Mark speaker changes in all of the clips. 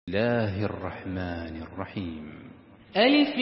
Speaker 1: الله الرحمن الرحيم.
Speaker 2: ألف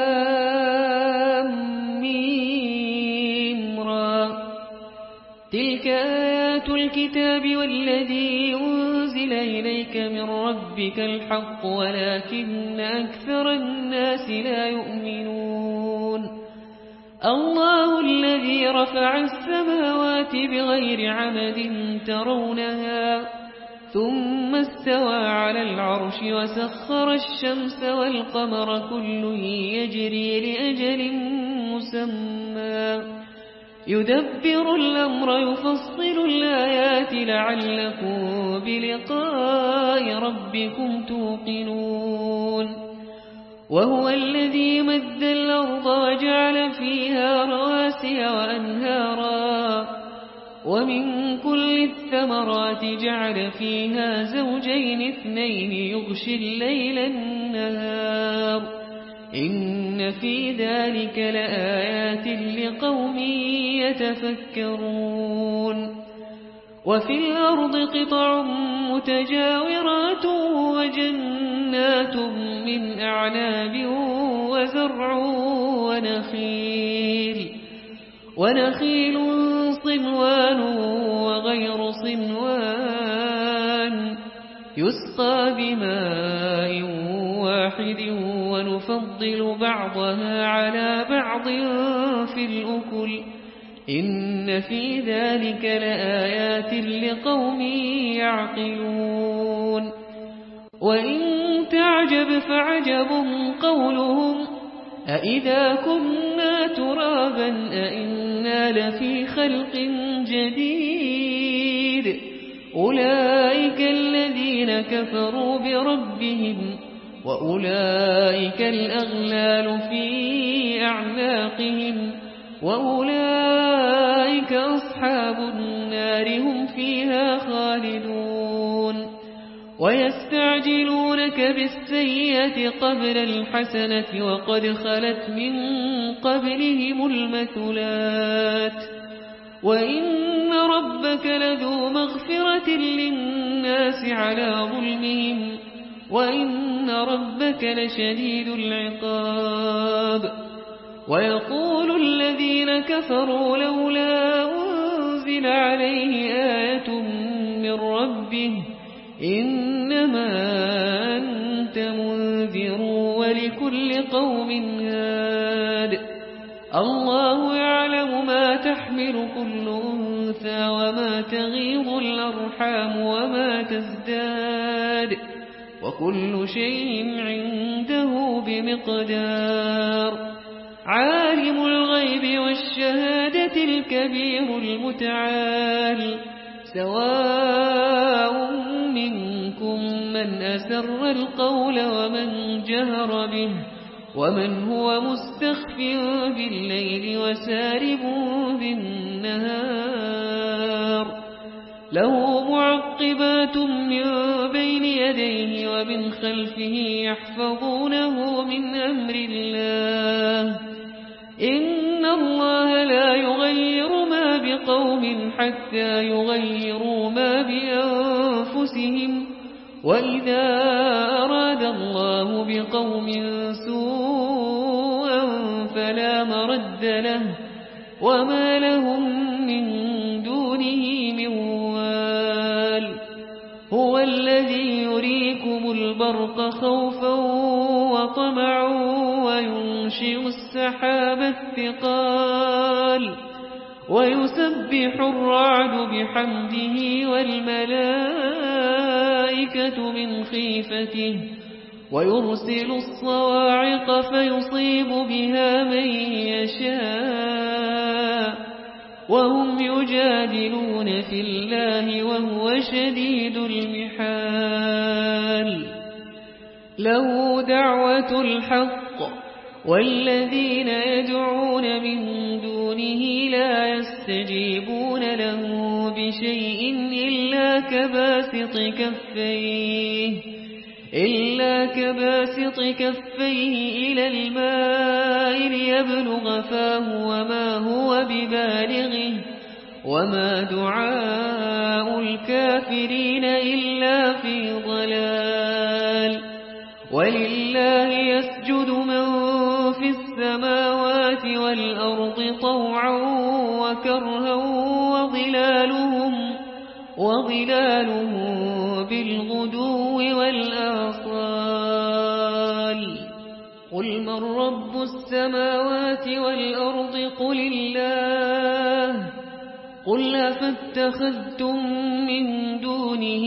Speaker 2: لام ميم را. تلك آيات الكتاب والذي أنزل إليك من ربك الحق ولكن أكثر الناس لا يؤمنون. الله الذي رفع السماوات بغير عمد ترونها ثم استوى على العرش وسخر الشمس والقمر كل يجري لأجل مسمى يدبر الأمر يفصل الآيات لعلكم بلقاء ربكم توقنون. وهو الذي مد الأرض وجعل فيها رواسي وأنهارا ومن كل الثمرات جعل فيها زوجين اثنين يغشي الليل النهار إن في ذلك لآيات لقوم يتفكرون. وفي الأرض قطع متجاورات وجنات من أعناب وزرع ونخيل صنوان وغير صنوان يسقى بماء واحد ونفضل بعضها على بعض في الأكل إن في ذلك لآيات لقوم يعقلون. وإن تعجب فعجب قولهم أإذا كنا ترابا أإنا لفي خلق جديد أولئك الذين كفروا بربهم وأولئك الأغلال في أعناقهم وأولئك أصحاب النار هم فيها خالدون. ويستعجلونك بالسيئة قبل الحسنة وقد خلت من قبلهم المثلات وإن ربك لذو مغفرة للناس على ظلمهم وإن ربك لشديد العقاب. ويقول الذين كفروا لولا أنزل عليه آية من ربه إنما أنت منذر ولكل قوم هاد. الله يعلم ما تحمل كل أنثى وما تغيض الأرحام وما تزداد وكل شيء عنده بمقدار. عالم الغيب والشهادة الكبير المتعال سواء منكم من أسر القول ومن جهر به ومن هو مستخف بالليل وسارب بالنهار. له معقبات من بين يديه ومن خلفه يحفظونه من أمر الله إن الله لا يغير ما بقوم حتى يغيروا ما بأنفسهم وإذا أراد الله بقوم سوءا فلا مرد له وما لهم من دونه من وال. هو الذي يريكم البرق خوفا وطمعا وينشئ السحاب الثقال ويسبح الرعد بحمده والملائكة من خيفته ويرسل الصواعق فيصيب بها من يشاء وهم يجادلون في الله وهو شديد المحال. له دعوة الحق والذين يدعون من دونه لا يستجيبون له بشيء إلا كباسط كفيه إلى الماء ليبلغ فاه وما هو ببالغه وما دعاء الكافرين إلا في ضلال. ولله يسجد من في السماوات والأرض طوعا وكرها وظلالهم بالغدو والآصال قل من رب السماوات والأرض قل الله قل أفاتخذتم من دونه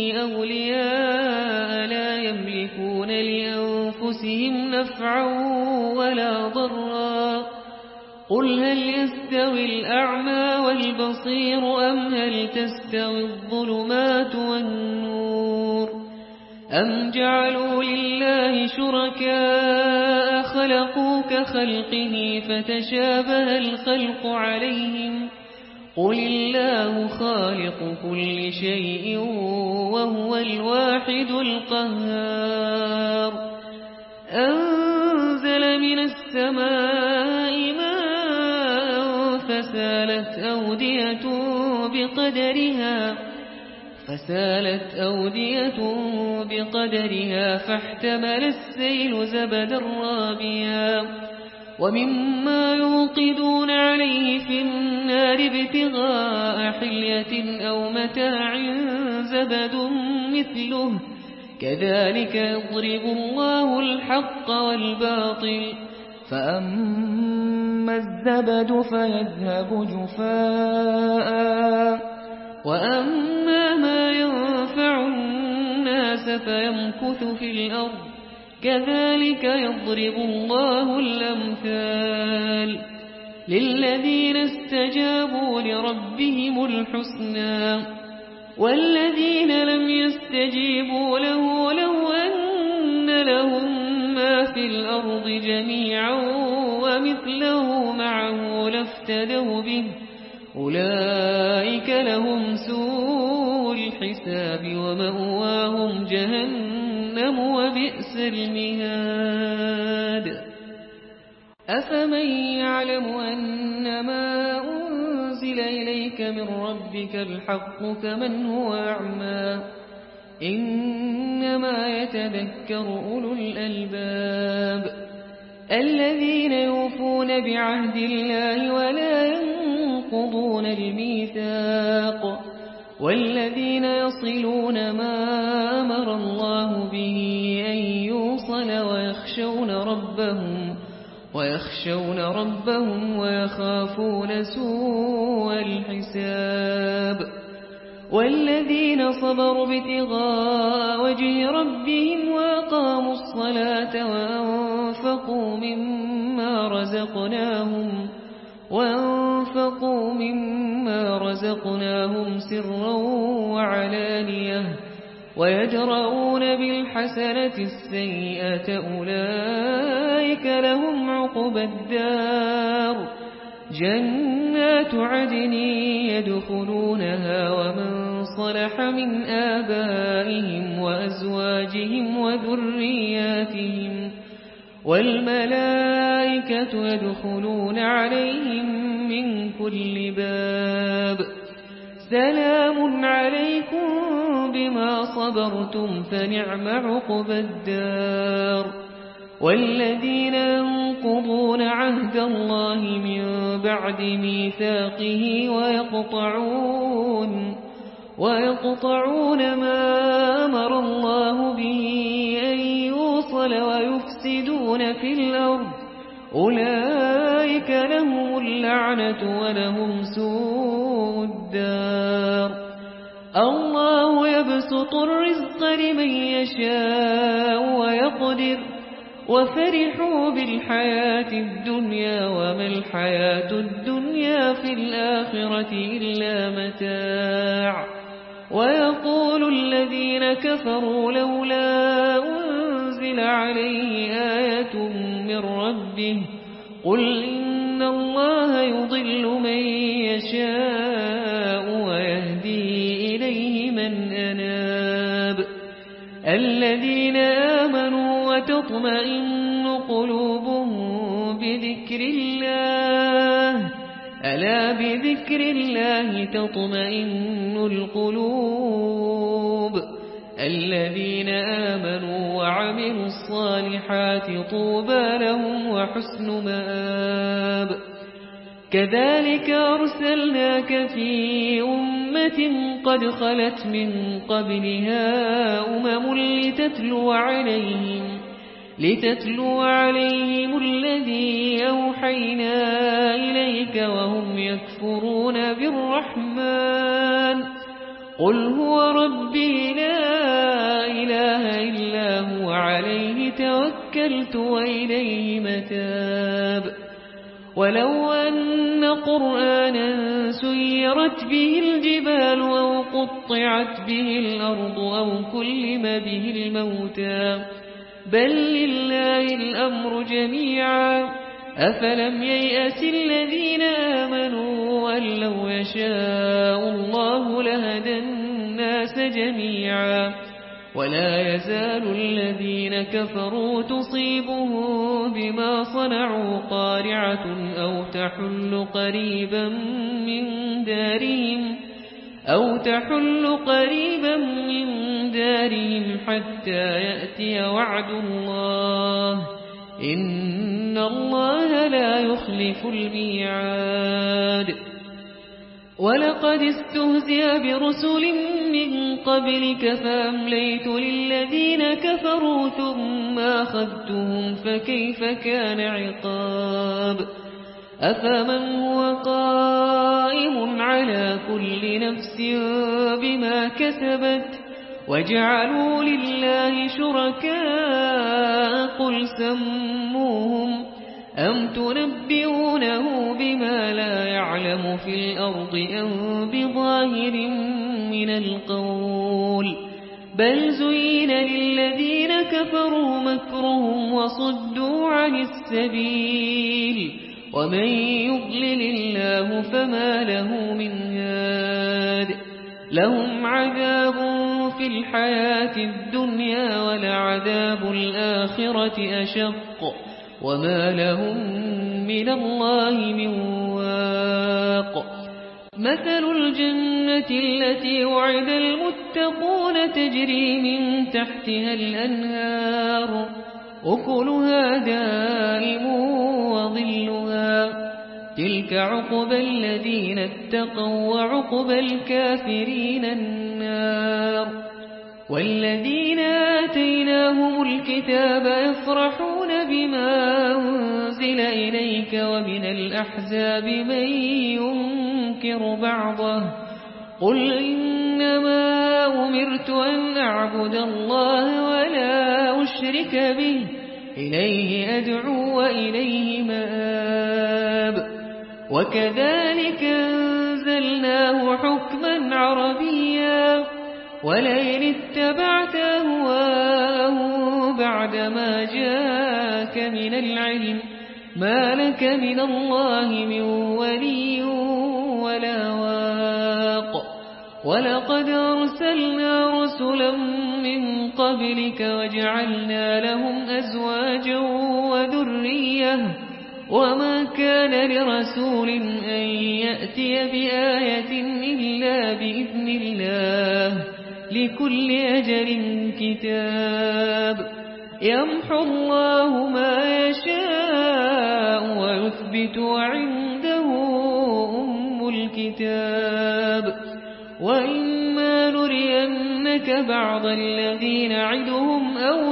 Speaker 2: أولياء لا يملكون لأنفسهم نفعا ولا ضرا قل هل يستوي الأعمى والبصير أم هل تستوي الظلمات والنور أم جعلوا لله شركاء خلقوا كخلقه فتشابه الخلق عليهم قل الله خالق كل شيء وهو الواحد القهار أنزل من السماء ماء فسالت أودية بقدرها فاحتمل السيل زبدا رابيا ومما يوقدون عليه في النار ابتغاء حلية أو متاع زبد مثله كذلك يضرب الله الحق والباطل فأما الزبد فيذهب جفاء وأما ما ينفع الناس فيمكث في الأرض كذلك يضرب الله الأمثال للذين استجابوا لربهم الحسنى والذين لم يستجيبوا له لو أن لهم ما في الأرض جميعا ومثله معه لافتدوا به أولئك لهم سوء الحساب ومأواهم جهنم وبئس المهاد أفمن يعلم أنما أنزل إليك من ربك الحق كمن هو أعمى إنما يتذكر أولو الألباب الذين يوفون بعهد الله ولا ينقضون الميثاق والذين يصلون ما أمر الله به أن يوصل ويخشون ربهم ويخافون سوء الحساب والذين صبروا ابتغاء وجه ربهم وأقاموا الصلاة وأنفقوا مما رزقناهم سرا وعلانية ويدرؤون بالحسنة السيئة أولئك لهم عقبى الدار جنات عدن يدخلونها ومن صلح من آبائهم وأزواجهم وذرياتهم والملائكة يدخلون عليهم من كل باب سلام عليكم بما صبرتم فنعم عقبى الدار والذين ينقضون عهد الله من بعد ميثاقه ويقطعون ما أمر الله به أن يوصل ويفسدون في الأرض أولئك لهم اللعنة ولهم سوء الدار الله يبسط الرزق لمن يشاء ويقدر وفرحوا بالحياة الدنيا وما الحياة الدنيا في الآخرة إلا متاع ويقول الذين كفروا لولا أنزل عليه آية من ربه قل إن الله يضل من يشاء ويهدي إليه من أناب الذين آمنوا وتطمئن قلوبهم بذكر الله ألا بذكر الله تطمئن القلوب الذين آمنوا وعملوا الصالحات طوبى لهم وحسن مآب. كذلك أرسلناك في أمة قد خلت من قبلها لتتلو عليهم الذي أوحينا إليك وهم يكفرون بالرحمن. قل هو ربي لا إله إلا هو عليه توكلت وإليه متاب. ولو أن قرآنا سيرت به الجبال أو قطعت به الأرض أو كلم به الموتى بل لله الأمر جميعا. أفلم ييأس الذين آمنوا أن لو يشاء الله لهدى الناس جميعا. ولا يزال الذين كفروا تصيبهم بما صنعوا قارعة أو تحل قريبا من دارهم حتى يأتي وعد الله إن الله لا يخلف الميعاد. ولقد استهزئ برسل من قبلك فأمليت للذين كفروا ثم أخذتهم فكيف كان عقاب. أفمن هو قائم على كل نفس بما كسبت وجعلوا لله شركاء قل سموهم أم تنبئونه بما لا يعلم في الأرض أم بظاهر من القول بل زين للذين كفروا مكرهم وصدوا عن السبيل ومن يضلل الله فما له من هاد. لهم عذاب في الحياة الدنيا ولعذاب الآخرة أشق وما لهم من الله من واق. مثل الجنة التي وعد المتقون تجري من تحتها الأنهار أكلها دائم وظلها تلك عقبى الذين اتقوا وعقبى الكافرين النار. والذين آتيناهم الكتاب يفرحون بما أنزل إليك ومن الأحزاب من ينكر بعضه قل إنما أمرت أن أعبد الله ولا أشرك به إليه أدعو وإليه مآب. وكذلك أنزلناه حكما عربيا ولئن اتبعت أهواءهم بعدما جاءك من العلم ما لك من الله من ولي ولا واق. ولقد أرسلنا رسلا من قبلك وجعلنا لهم أزواجا وذرية وما كان لرسول أن يأتي بآية إلا بإذن الله لكل أجل كتاب. يمحو الله ما يشاء ويثبت وعنده أم الكتاب. وإما نرينك بعض الذين نعدهم أو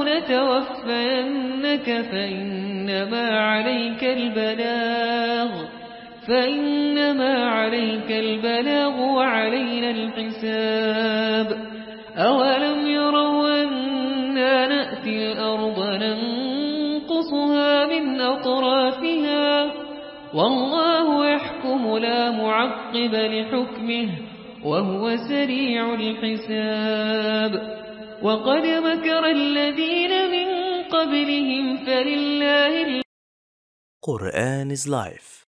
Speaker 2: نتوفينك فإنما عليك البلاغ وعلينا الحساب. أولم يروا أنا نأتي الأرض ننقصها من أطرافها والله يحكم لا معقب لحكمه وهو سريع الحساب. وقد مكر الذين من قبلهم فلله
Speaker 3: Quran is life.